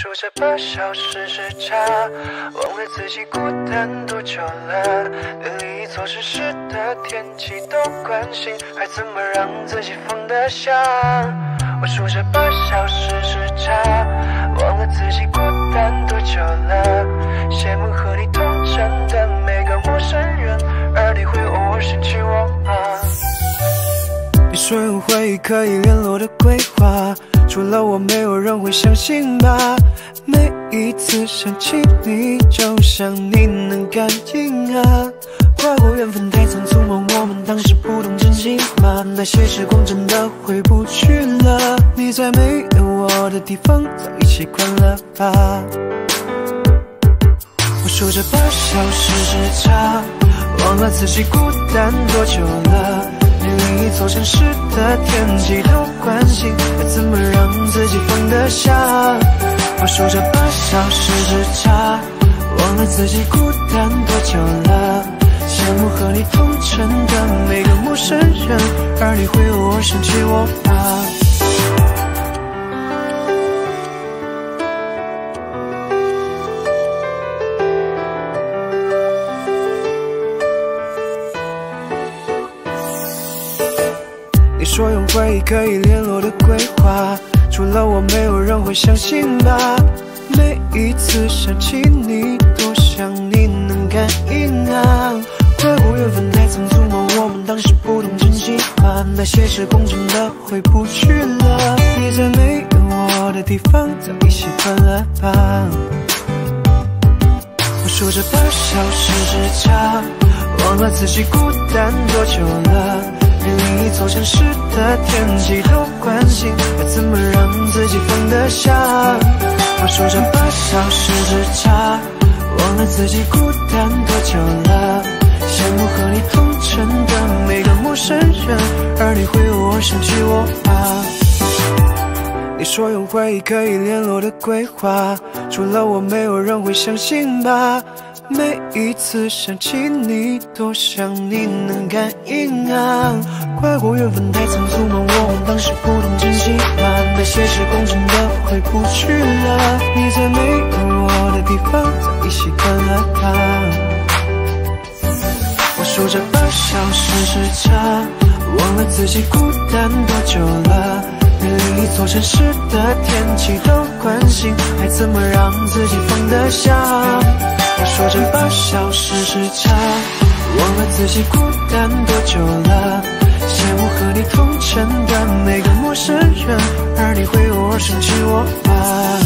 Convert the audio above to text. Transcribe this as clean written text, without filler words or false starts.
数着8小时时差，忘了自己孤单多久了，连离一座城市的天气都关心，还怎么让自己放得下？我数着8小时时差，忘了自己孤单多久了，羡慕和你同城的每个陌生人，而你会偶尔想起我吗？你说有回忆可以联络的规划，除了我没有人会相信吧。每一次想起你，就像你能感应啊。跨过缘分太匆匆忙，我们当时不懂珍惜吗？那些时光真的回不去了。你在没有我的地方早已习惯了吧。我数着8小时时差，忘了自己孤单多久了，连另一座城市的天气都关心，该怎么让自己放得下？我数着8小时时差，忘了自己孤单多久了，羡慕和你同城的每个陌生人，而你会偶尔想起我吗？你说用回忆可以联络的规划，除了我没有人会相信吧。每一次想起你，多想你能感应啊。跨过缘分太匆匆忙，我们当时不懂珍惜吗？那些时光真的回不去了。你在没有我的地方早已习惯了吧。我数着8小时时差，忘了自己孤单多久了，连另一座城市的天气都关心，该怎么让自己放得下？我数着8小时时差，忘了自己孤单多久了，羡慕和你同城的每个陌生人，而你会偶尔想起我吗？你说用回忆可以联络的规划，除了我没有人会相信吧。每一次想起你，多想你能感应啊。跨过缘分太匆匆忙，我们当时不懂珍惜吗？那些时光真的回不去了。你在没有我的地方早已习惯了吧。我数着8小时时差，忘了自己孤单多久了，连另一座城市的天气都关心，还怎么让自己放得下？我数着8小时时差，忘了自己孤单多久了，羡慕和你同城的每个陌生人，而你会偶尔想起我吗？